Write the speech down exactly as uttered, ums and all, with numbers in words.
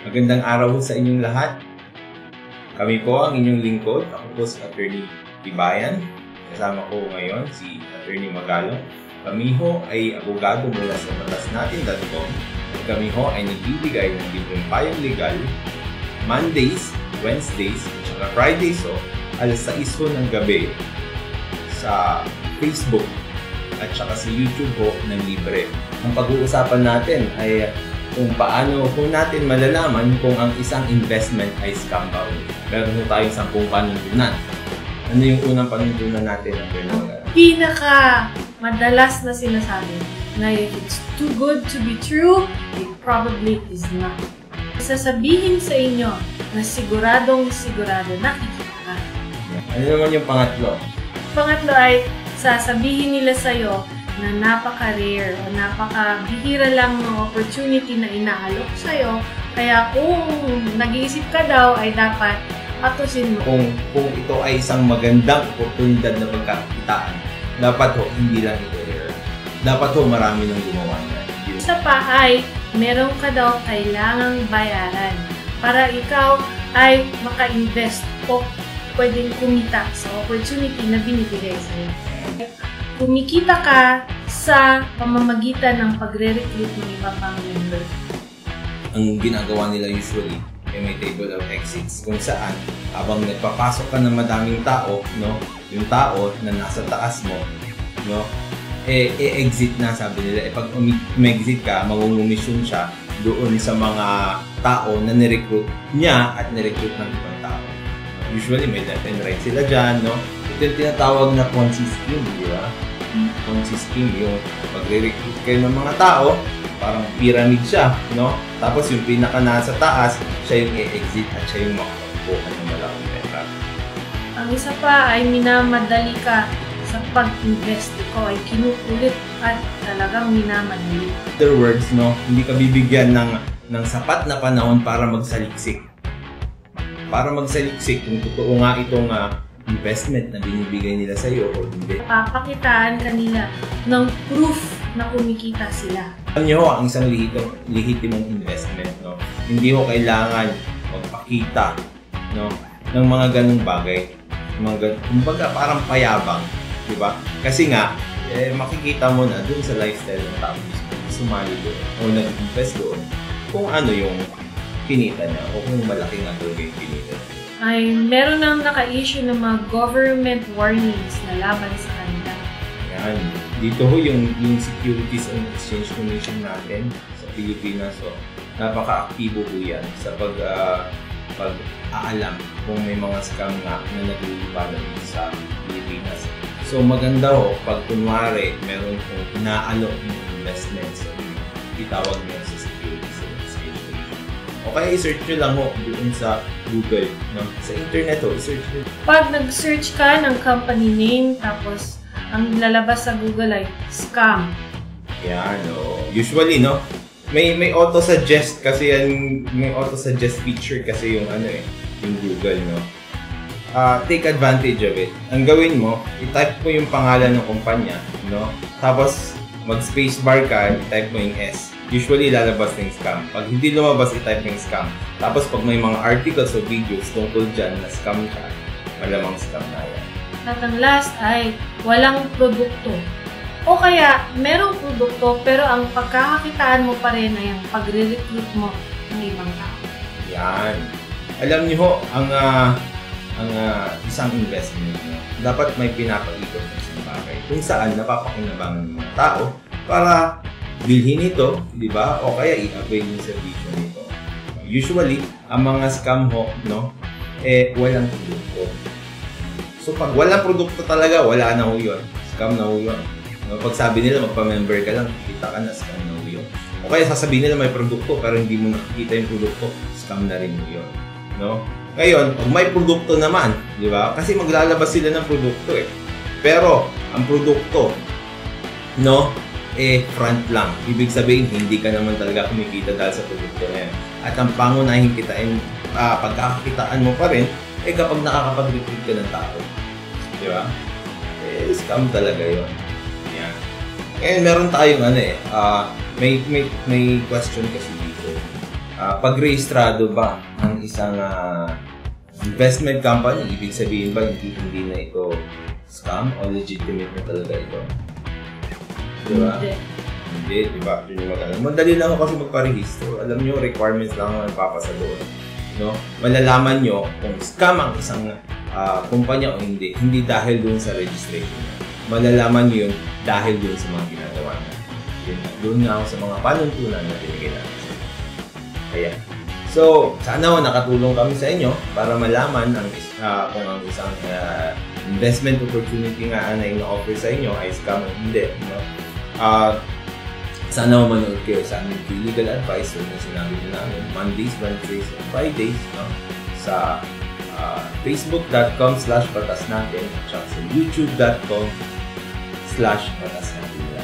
Magandang araw sa inyong lahat. Kami po ang inyong lingkod. Ako po si Attorney Tibayan. Kasama ko ngayon si Attorney Magalong. Kami ho ay abogado mula sa Batas Natin dot com. Kami ho ay nagbibigay ng libreng payong legal Mondays, Wednesdays, at Fridays ho, alas sais ho ng gabi sa Facebook at saka sa YouTube ho ng libre. Ang pag-uusapan natin ay kung paano kung natin malalaman kung ang isang investment ay scam ba. Meron po tayong sampung panuntunan. Ano yung unang panuntunan natin? Pinaka madalas na sinasabi na if it's too good to be true, it probably is not. Sasabihin sa inyo na siguradong sigurado na kikita ka. Ano naman yung pangatlo? Pangatlo ay sasabihin nila sa'yo na napaka-rare o napaka-bihira lang ng opportunity na inaalok sa'yo. Kaya kung nag-iisip ka daw ay dapat patusin mo. Kung, kung ito ay isang magandang opurtunidad na pagkakitaan, dapat ho, hindi lang ito rare. Dapat ho, marami nang gumawa na. Isa pa ay meron ka daw kailangang bayaran para ikaw ay maka-invest o pwedeng kumita sa opportunity na binibigay sa'yo. Kumikita ka sa pamamagitan ng pagre-recruit ng iba pang member. Ang ginagawa nila usually ay may table of exits kung saan habang nagpapasok ka ng madaming tao, no, yung tao na nasa taas mo, no, eh, e-exit na, sabi nila. Eh, pag um-exit ka, mangungumisyon siya doon sa mga tao na nirecruit niya at nirecruit ng ibang tao. Usually may left and right sila dyan, no. Ito yung tinatawag na Ponzi scheme, di ba? Ponzi scheme, yung pagre-recruit kayo ng mga tao, parang pyramid siya, no? Tapos yung pinaka nasa taas, siya yung i-exit at siya yung makakuha ng malaking pera. Ang isa pa ay minamadali ka sa pag-invest. Ikaw ay kinukulit at talagang minamadali. In other words, no, hindi ka bibigyan ng, ng sapat na panahon para magsaliksik. Para magsaliksik, kung totoo nga itong uh, investment na binibigay nila sa iyo o hindi. Papakitaan kanila ng proof na kumikita sila. Alam niyo ho, ang isang lihitimong, lihitimong investment, no? Hindi ho kailangan magpakita, no, ng mga ganung bagay. Mga ganun, kumbaga parang payabang, di ba? Kasi nga, eh, makikita mo na dun sa lifestyle ng tao sumali doon o nag-invest doon kung ano yung kinita niya o kung malaki nga doon yung kinita niya. Ay meron nang naka-issue ng mga government warnings na laban sa kanila. Yan. Dito ho yung, yung Securities and Exchange Commission natin sa Pilipinas. So, napaka-aktibo po yan sa pag, uh, pag-aalam kung may mga scam nga na naglilipanan sa Pilipinas. So maganda ho, pag kunwari meron kong inaalok ng investments, so, itawag nyo sa Securities and Exchange Commission. O kaya i-search nyo lang ho doon sa Google, no? Sa internet ho, i-search nyo. Pag nag-search ka ng company name, tapos ang lalabas sa Google ay scam. Yan, o. Usually, no? May may auto-suggest kasi yan, may auto-suggest feature kasi yung ano eh, yung Google, no? Uh, take advantage of it. Ang gawin mo, i-type mo yung pangalan ng kumpanya, no? Tapos, mag-spacebar ka, i-type mo yung S. Usually, lalabas ng scam. Pag hindi lumabas, i-type yung scam. Tapos, pag may mga articles o videos tungkol dyan na scam ka, malamang scam na yan. At ang last ay walang produkto. O kaya, merong produkto pero ang pagkakakitaan mo pa rin ay ang pagre-recruit mo ng ibang tao. Yan. Alam niyo ho, ang, uh, ang uh, isang investment nyo, dapat may pinapakikot ng isang bagay kung saan napapakinabangan ng mga tao para bilhin ito, di ba? O kaya i-avail yung servisyo nito. Usually, ang mga scam ho, no, eh, walang produkto. So, pag walang produkto talaga, wala na ho yun. Scam na ho yun. No, pag sabi nila, magpa-member ka lang, kita ka na, scam na ho yun. O kaya sasabihin nila may produkto, pero hindi mo nakikita yung produkto, scam na rin ho yun. No? Ngayon, pag may produkto naman, di ba? Kasi maglalabas sila ng produkto eh. Pero, ang produkto, no, eh, front lang. Ibig sabihin, hindi ka naman talaga kumikita dahil sa produkto na yan. At ang pangunahing kitain, uh, pagkakakitaan mo pa rin, eh kapag nakakapag-recruit ka ng tao. Di ba? Eh, scam talaga yun. Yan. Ngayon, meron tayong ano eh, uh, may, may, may question kasi dito. uh, pagrehistrado ba ang isang uh, investment company, ibig sabihin ba hindi, hindi na ito scam o legitimate na talaga ito? Diba? Hindi. Hindi, diba? Yun yung mag-alam. Madali lang ako kasi magparehistro. Alam nyo, requirements lang ang nagpapasa doon. No? Malalaman nyo kung scam ang isang uh, kumpanya o hindi. Hindi dahil doon sa registration. Malalaman nyo yun dahil doon sa mga ginagawa nyo. Yun, doon nga ako sa mga panuntunan na binigay natin. Kaya. So, sana o nakatulong kami sa inyo para malaman ang, uh, kung ang isang uh, investment opportunity nga na ino-offer sa inyo ay scam o hindi. No? Uh, sana o manood kayo sa aming legal advice o na sinabi na namin Mondays, Wednesdays, and Fridays no? sa uh, facebook.com slash batasnatin at sa youtube.com slash batasnatin.